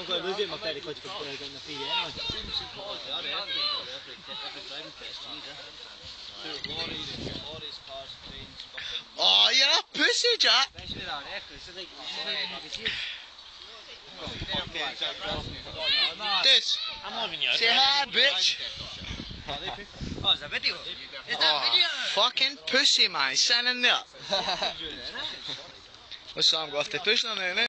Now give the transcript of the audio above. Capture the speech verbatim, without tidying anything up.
I'm going to lose it, my daddy could put it on the feed anyway. Oh, you're a pussy, Jack. This. I'm not even yours. Say hi, bitch. Oh, it's a video. It's Oh, a video. fucking pussy, man. Sitting in there. What's Sam got to push on there, innit?